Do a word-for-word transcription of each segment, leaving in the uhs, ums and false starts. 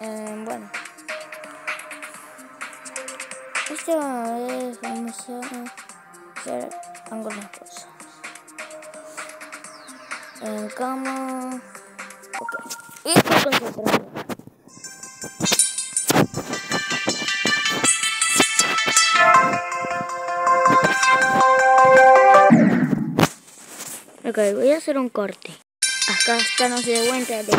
Eh, bueno. Este vez vamos a hacer algunas cosas. En cama. Ok. Y por concentración. Ok, voy a hacer un corte. Acá está, no se dé cuenta de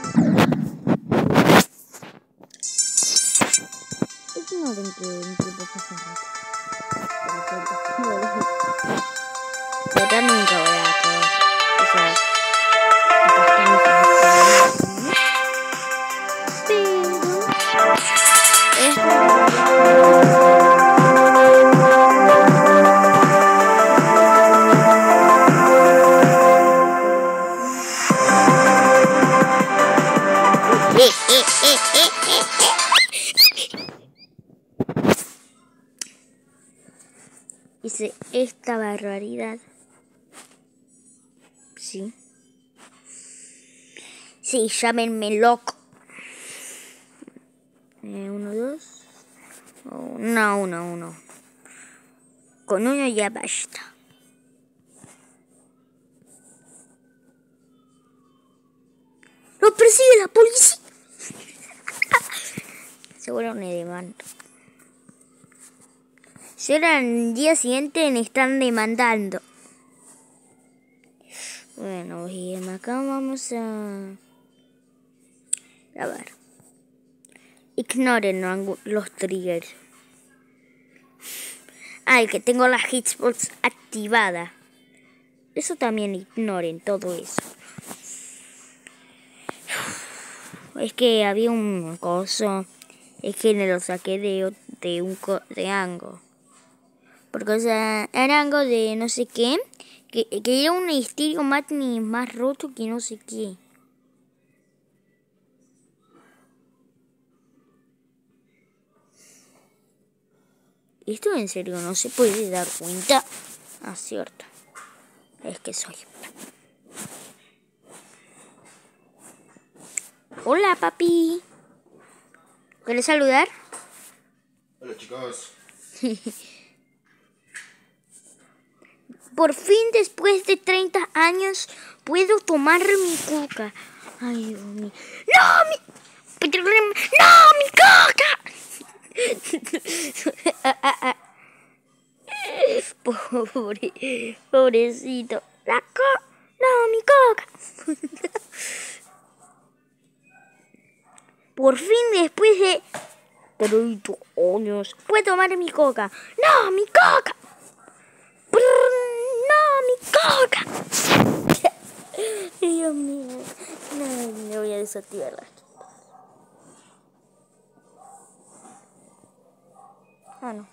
es un orden que un tiempo pasa rápido. Pero nunca voy a acabar. O sea, hice esta barbaridad. Sí. Sí, llámenme loco. Eh, uno, dos. Oh, no, uno, uno. Con uno ya basta. ¡Lo persigue la policía! Seguro me demandan. Si ahora el día siguiente me están demandando. Bueno, bien, acá vamos a... A ver. Ignoren los triggers. Ay, que tengo la hitbox activada. Eso también ignoren todo eso. Es que había un coso. Es que me lo saqué de, de un de Ango. Porque o sea, era algo de no sé qué. Que, que era un estilo más, más roto que no sé qué. Esto en serio no se puede dar cuenta. Ah, cierto. Es que soy. Hola, papi. ¿Quieres saludar? Hola, chicos. Por fin, después de treinta años, puedo tomar mi coca. Ay, Dios mío. ¡No, mi... ¡No, mi coca! Pobre, pobrecito. La coca. No, mi coca. Por fin, después de treinta años, puedo tomar mi coca. ¡No, mi coca! ¡No, mi coca! Dios mío. No, me voy a desactivar la... Ah, no.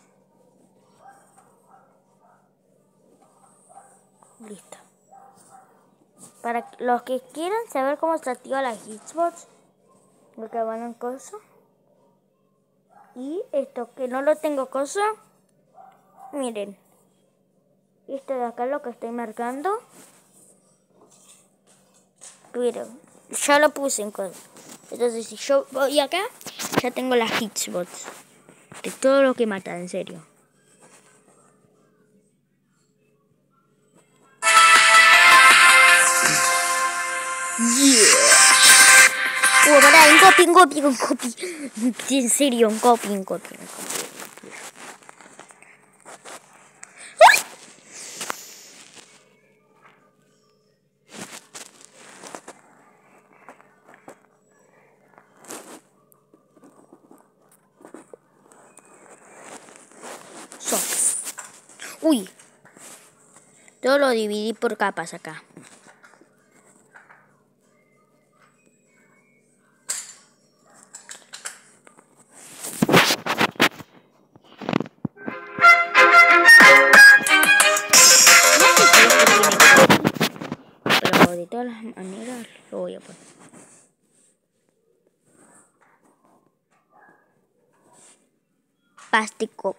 Listo. Para los que quieran saber cómo se activa la Xbox, lo que van en coso. Y esto que no lo tengo coso, miren. Esto de acá lo que estoy marcando. Pero ya lo puse en coso. Entonces si yo voy acá, ya tengo la Xbox. De todo lo que mata, en serio. Yeah. Oh, pará, un copy, un copy, un copy. En serio, un copy, un copy, un copy. Socks. Uy. Todo lo dividí por capas acá. Pero de todas las maneras lo voy a poner. Plástico.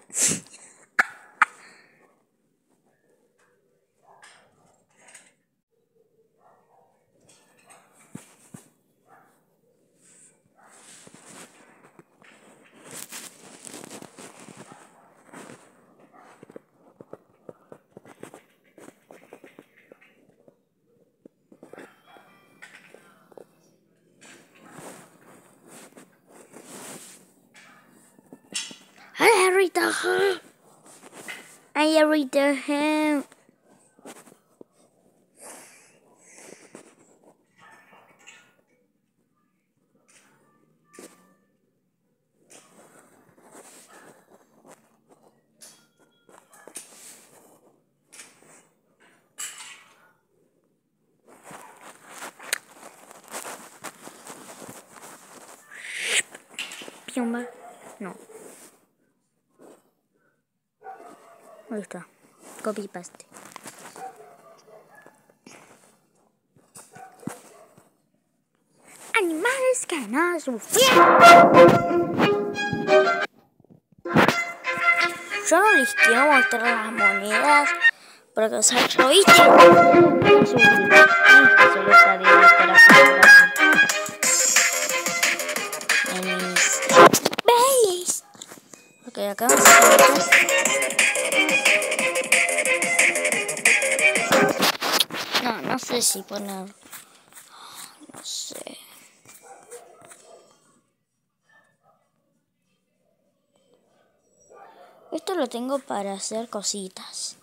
I read the him. No. Ahí está. Copy paste. Animales que no sufrieron. Yo no les quiero mostrar las monedas. Porque, o sea, yo viste. Su solo sabía estar afuera. ¿Veis? Ok, acá vamos a hacer. No, no sé si poner. No sé. Esto lo tengo para hacer cositas.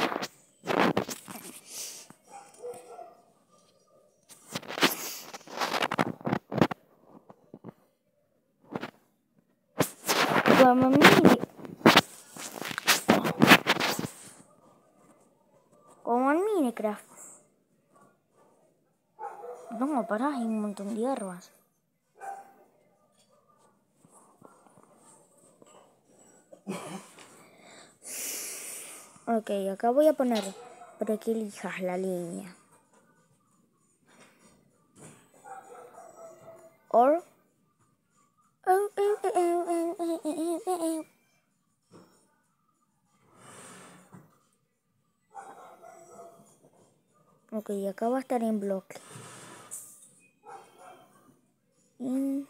Como mini, como en Minecraft. No, pará, hay un montón de hierbas. Ok, acá voy a poner para que elijas la línea. Or. Ok, acá va a estar en bloque. Y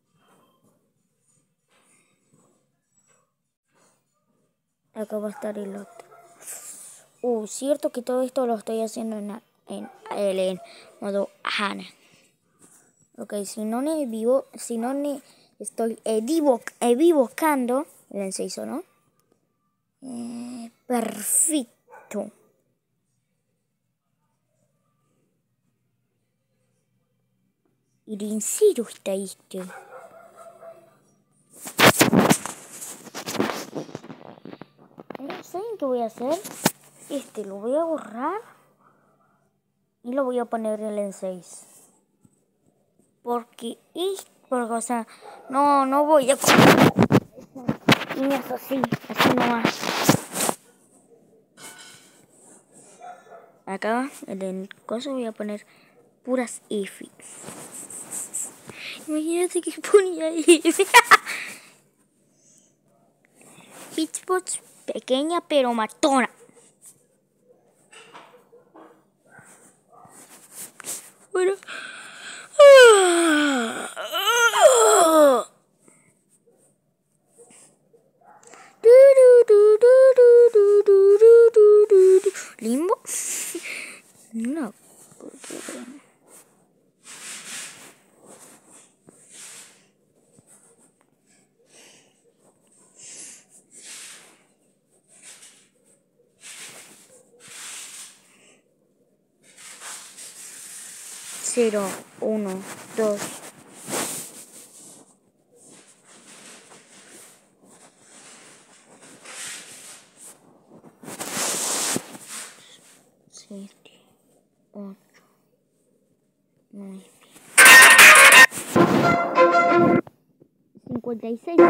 acá va a estar el otro. Uh, cierto que todo esto lo estoy haciendo en, en, en, en modo HANA. Ok, si no ne vivo, si no ne estoy equivocando el inciso, ¿no? Eh, perfecto. Y de en serio está este. ¿Saben qué voy a hacer? Este lo voy a borrar y lo voy a poner en el seis. Porque es, porque, o sea, no, no voy a poner líneas así, así nomás. Acá en el coso voy a poner puras F. Imagínate que ponía F. Pitchbox pequeña pero matona. Bueno. Limbo. No. Cero, uno, dos. Siete, ocho, nueve. Cincuenta y seis.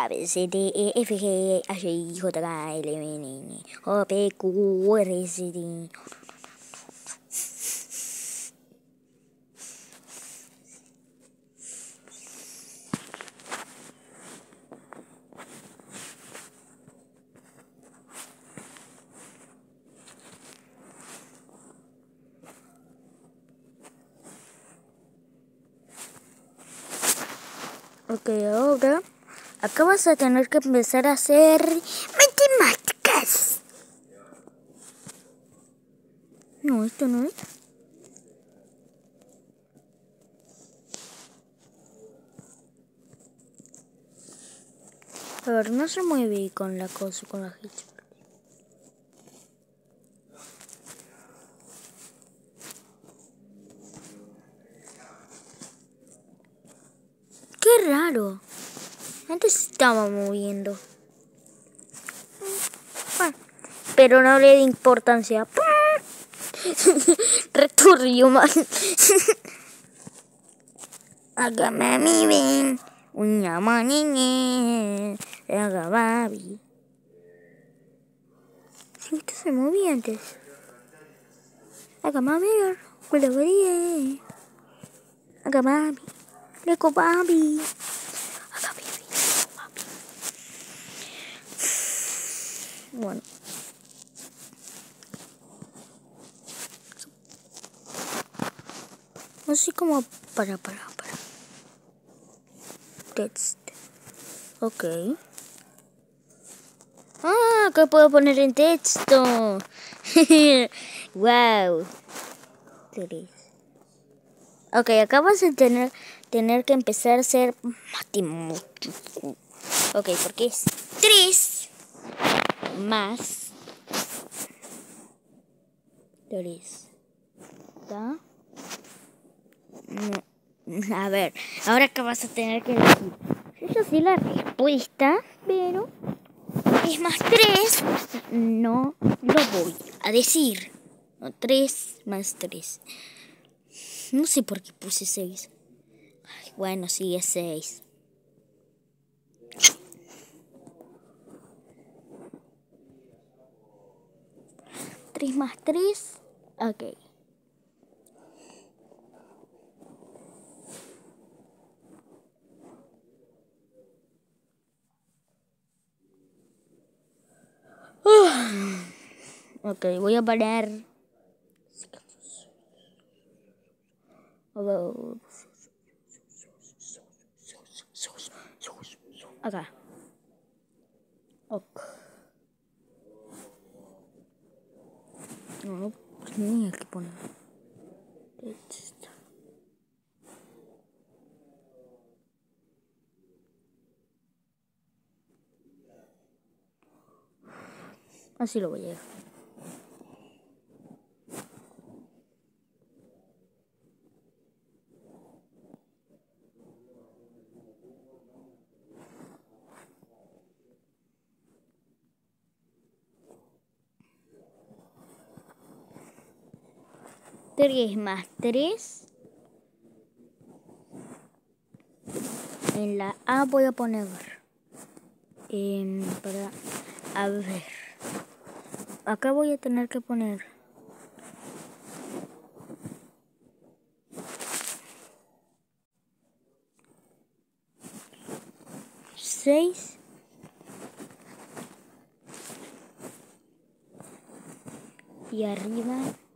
A, B, C, D, E, F, G, H, I, J, K, L, M, N, O, P, Q, R, S, T. Ok, ahora acá vas a tener que empezar a hacer matemáticas. No, esto no es. A ver, no se mueve con la cosa, con la hitchback. Qué raro. Antes se estaba moviendo. Bueno, pero no le di importancia. Returrio, man. Hágame mi bien. Una manini. Hágame. Sí, esto se movía antes. Hágame ver. Cuando vería. Hágame. Leco papi. Hágame. Bueno. Así como para, para, para. Text. Ok. Ah, ¿qué puedo poner en texto? Wow. Tres. Ok, acá vas a tener, tener que empezar a hacer matemático. Ok, porque es tres más tres. ¿Está? No. A ver, ahora acá vas a tener que decir. Yo sí la respuesta, pero es más tres. No lo voy a decir. No, tres más tres. No sé por qué puse seis. Ay, bueno, sí, es seis. tres más tres. Ok. Ok, voy a parar. Acá. Ok. No, no tenía que poner. Así lo voy a dejar. tres más tres. En la A voy a poner. Eh, para. A ver. Acá voy a tener que poner. seis. Y arriba.